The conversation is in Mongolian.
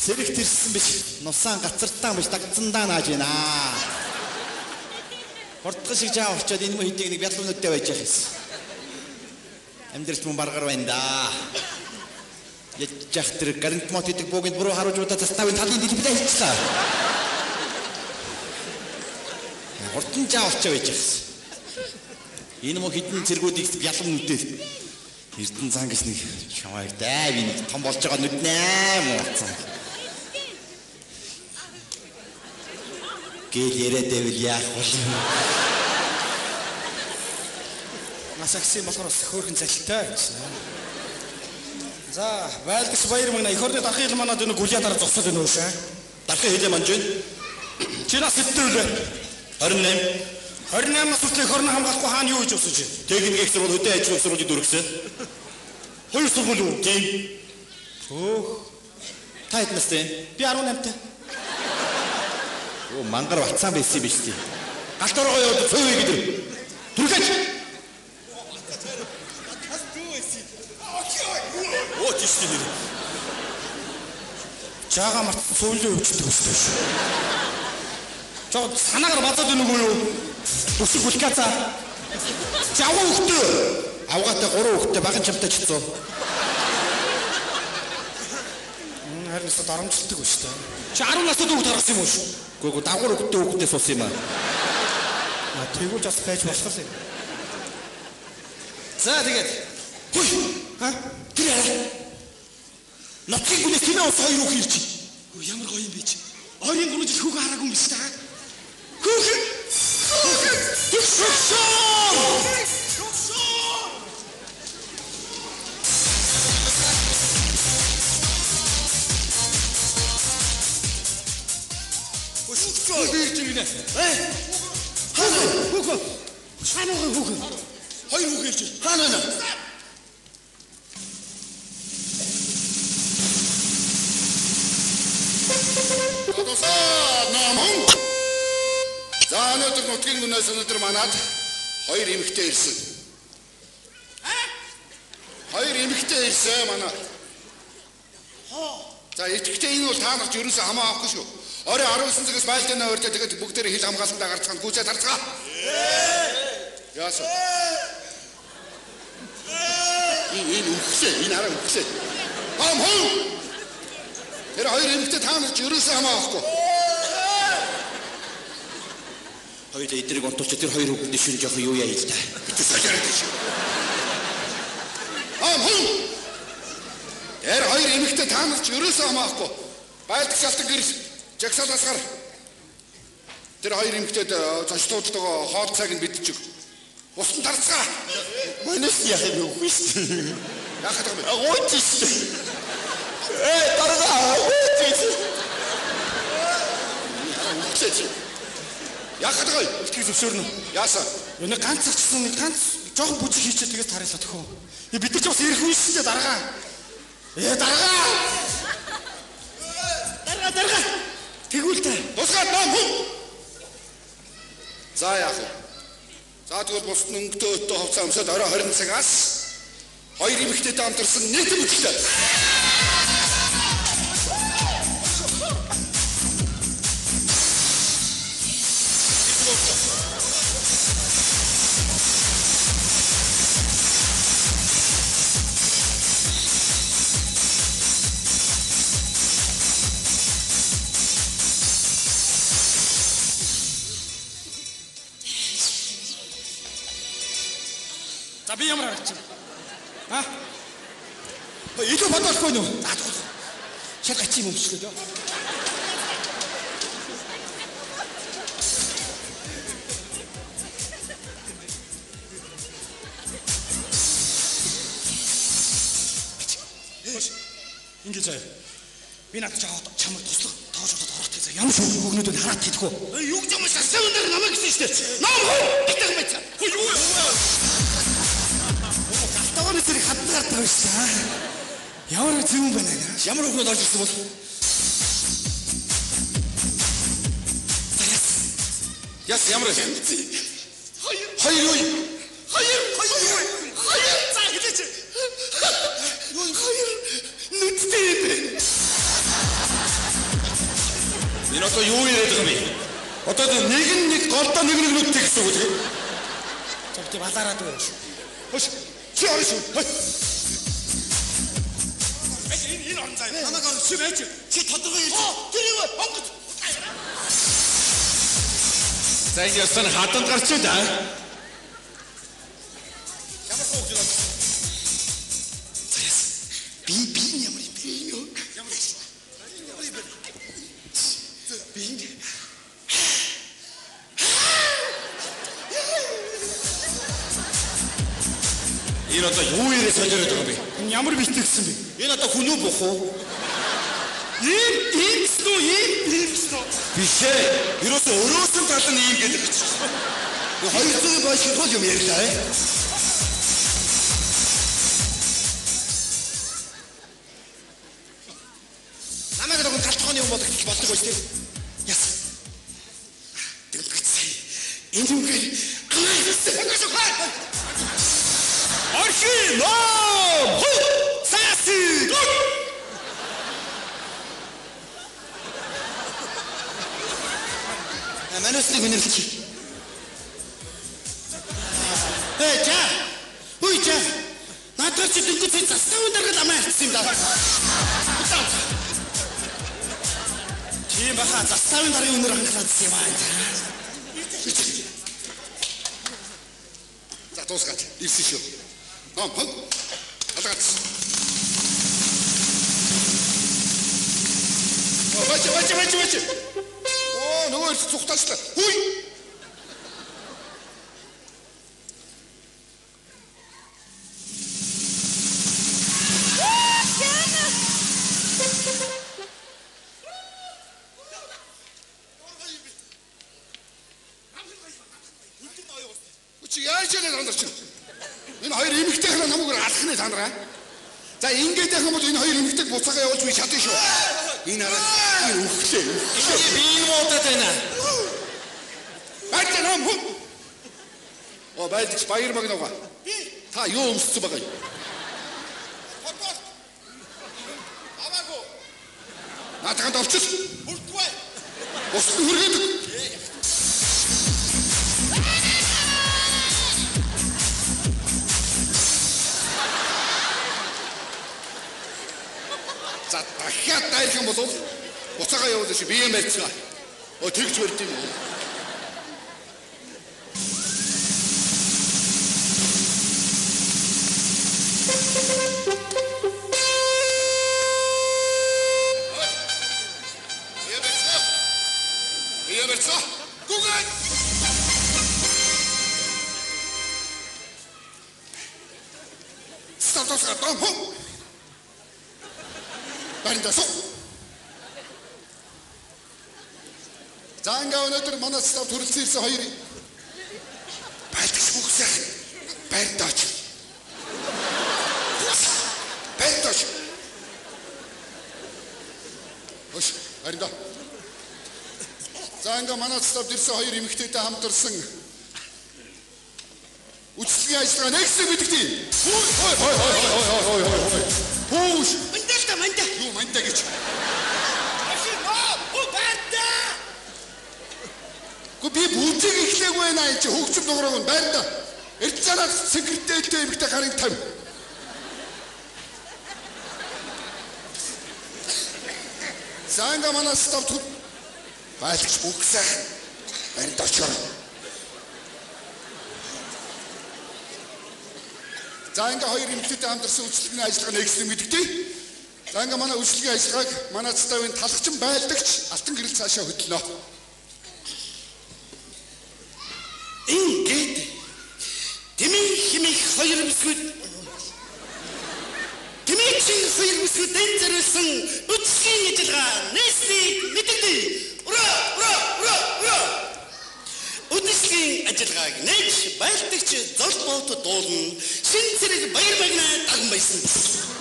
Сэрэг тэрсэн биш. Нусаан гацартаан биш дагцандаа нааж байна. Хурдхан шиг жаа орчоод энэ мөн хэдийг нэг бядлуунуудтай байж явах юм. Амьдралч мөн баргаар байна да. Ячах тэр гарант мот идэг богинд буруу харуулж удаа заставын талын дэлбэлээ хийчихлаа. Хурдхан жаа орчоо байж явах юм. Энэ мөн хідэн цэргүүдийг бялам нүдээ. Эрдэнэ цан гэж нэг шавааг даа би нэг том болж байгаа нүднээ мууцсан. Гэл яриад байвал яах вэ? Масагсын болохоор хөөрхөн цалилтай гэсэн. За, байлгас баяр мэгнэ эх орны дархын ил манад энэ гүлядаар зогсоод байна уу шээ? Дархын хилээ манж байна. Чи нас хэдүүлээ? 28. 28-аас хүртэл эх орны хамгаалахгүй хаана юу гэж өсөж байна? Техник экстр бол хөдөө ажил сургуулийг дөргсөн. Хоёр сургууль үү? Тийм. Хөөх. Та хэд настай? Би 18-тай. Оо мангар бацсан байсан биш тий. Галт оргоо яваад цөөвэй гэдэг. Түргэж. Оо тийш тий. Жаага мартсан суулын өвчтөг өстэй шүү. Жоо санаагаар базаад байна уу юу? Бүсэг бүлкацаа. Жавга хөхтөө. Авгаатай 3 хөхтөө багын чамтай чицүү. Харин ч дарамжилдаг ба шүү дээ. Чи 10 настай хүүхд гаргасан юм уу шүү? Гүг дагуур хүүхдээс ус юм аа. Тэгвэл бас байж болох юм. За тэгээд. Хүй. Ха? Тэр яа? Ноцгийн гүнээс тэмээ ус хоёр хүүхд ирж. Ямар гоё юм бэ чи? Ойрын 3 жил хүүхэн хараагүй юм биш та. Хүүхэн. Бирчигнэ. Хаана? Хүүхэн. Хаана хүүхэн? Хоёр хүүхэн ирж. Хаана? Намон. За өнөөдөр нутгийн гүнээс өнөөдөр манад хоёр эмэгтэй ирсэн. Хоёр эмэгтэй ирсэн манад. За итгэвчтэй энэ бол та нарт ерөөсөө хамаа авахгүй шүү. Орой 19 цагаас байлдааны ойртой тэгээд бүгдээрээ хил хамгаалтандаа гарцгаан гүйцээ тарцгаа. Яасан? Энэ үхсээ, энэ араа үхсээ. Хом. Тэр хоёр эмэгтэй та нарт ерөөсөө хамаа авахгүй. Хоёр эдрийг онтолч тэр хоёр хүүхдийн шин жоох юу яа л та. Битүү сажаард шүү. Хом. Тэр хоёр эмэгтэй та нарт ерөөсөө хамаа авахгүй. Байлдах шалтгаан гэрэл жагсаалаас гар. Тэр хоёр эмэгтэйд зочдуудтайгаа хоол цагийг бидчих. Усан тарцгаа. Манайс яах юм бэ? Яах гэдэг юм бэ? Гооч шүү. Таргаа. Гооч. Яах гэдэг вэ? Итгэж зөвшөөрнө. Яасан? Энэ ганц зачсан нэг ганц жоохон бүжиг хийчихээ тэгээс тариалаа төхөө. Бид нар ч бас ирэх үе шүү дээ даргаа. Даргаа. Даргаа. Тэгүүлтэй. Тусгаад ном хүн. За яах вэ? За тэгвэл бусд өнгөтэй өтөө хувцас өмсөд орой 20 цагаас хоёр эмэгтэйтэй хамтарсан нийтэм үтгэлээ. Би ямар харагч юм? Илүү бодохгүй нү? Шат гачи юм шүү дээ. Ингэж аа. Би надад чамд туслах тоож удаад орох гэж ямар шүү өгнөдөд хараад хэлэхгүй. Юу гэж юм шасаа өндөр намайг гэсэн шүү дээ. Ном битэх мэт. Юу? Таван зэрэг хатгаар тавьсан. Ямар зүн байна аа. Ямар өгнөд орж ирсэн бол? Яс ямар юм? Хоёр юу? Хоёр. За хэлээч. Хоёр нүдтэй. Энэ одоо юу яриад байгаа юм бэ? Одоо нэг голдоо нэг нүдтэй гэсэн үг тийм. Зөвхөн балаараад байна. Хөш. Чи орно шүү. Энэ орно заа. Намайг орно шүү байж. Чи тодорхой хэлж. Тэр юу онгоц. За энэ ястан хатанд гарч байна. Ямар сууж байна? Би ямар юм бэ? Ямар юм? Энэ одоо юу ярэ солиороод байгаа юм бэ? Ямар битгсэн бэ? Энэ одоо хүн үү бох уу? Ийм шүү, ийм шүү. Биш ээ. Юусе өрөөсөн тал нь ийм гэдэг чинь. 200 баш хол юм ярьлаа. Намайг нэг талтгооны юм бодох болдог байж тийм. Яс. Тэгвэл энэ юм гээд Орхи ном! Саси! Манайсны хүнэрч. Ча. Үгүй ча. Надад чи дөнгөж заставын дарга амаа хэлсэн юм да. Тийм баха заставын даргын үнэр хангалаадсан юм аа. За дуусгаад ирсэн шүү. Ном хол. Алгаач. Бач. Оо нөгөө их цухтаачлаа. Хүй. Үчи яаж яагаад сандарч байна? Энэ хоёр эмэгтэйх нь намайг алах нь сандраа. За ингээд яах юм бол энэ хоёр эмэгтэйг буцаага явуулж би чадсан шүү. Энэ арай өглөө. Би энэ муудад байна. Байтан хам. Оо байлж баяр магнаа. Та юу өмссөн байгаа юм? Фотос. Авааго. Наатаханд овчил. Хүртвэ. Бус хүргээд. За дахиад дайрах юм бол буцаага явуулж би юм барьцгаа. Оо тэгж барьд юм уу? Я барьцгаа. Гугай. Статус гатам. Барьдасоо. За ингээ өнөөдөр манай став төрөлцөн ирсэн хоёрыг байлгах үгсээ барьдаач. Барьдаач. Ош, барьдаа. За ингээ манай став ирсэн хоёр эмэгтэйтэй хамтарсан үчилгээ ажиллагаа нэгсэн мэдгдээ. Хой. Пүүш. Манда. Юу манда гэж. Аши ноо, банда. Би бүжиг ихлээг байна энэ чи хөгжим дуграг нь байрда. Эрд цанаас секретарьтэй эмэгтэй харин 50. Санга манай став түр байлгч бүгсээ барьд очоор. За ингээ хоёр эмэгтэйтэй хамтарсан үйлчлэгийн ажиллагаа нэгслэн мэдгдээ. За ингээ манай үйлчлэгийн ажиллагааг манай ставын талхчин байлдагч алтан гэрэл цаашаа хөдлөнө. Ингээд Тэмих хоёр бүсгүүд энэ зэрэлсэн үтсгийн ажиллагаа нэслийг мэдэгдээ. Ура! Үтсгийн ажиллагааг нээж байлдагч зол боот дуулна. Шин зэрэг баяр багнаа даган байсан.